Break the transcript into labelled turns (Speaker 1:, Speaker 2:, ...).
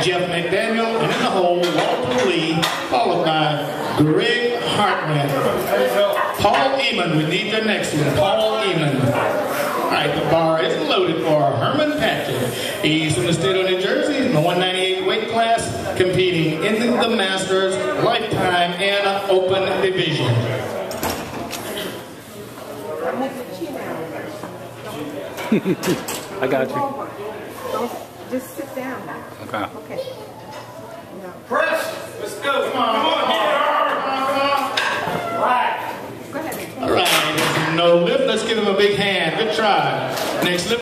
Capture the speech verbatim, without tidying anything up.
Speaker 1: Jeff McDaniel, and in the hole, Walter Lee, followed by Greg Hartman. Paul Eamon, we need the next one, Paul Eamon. All right, the bar is loaded for Herman Patrick. He's from the state of New Jersey, in the one ninety-eight weight class, competing in the Masters, Lifetime, and Open Division.
Speaker 2: I got you.
Speaker 3: Don't, just sit down.
Speaker 2: Okay.
Speaker 3: Okay. No.
Speaker 4: Press! Let's go. Come on, come on, get it hard. Right.
Speaker 3: Go ahead.
Speaker 1: All right, no lift. Let's give him a big hand. Good try. Next lift.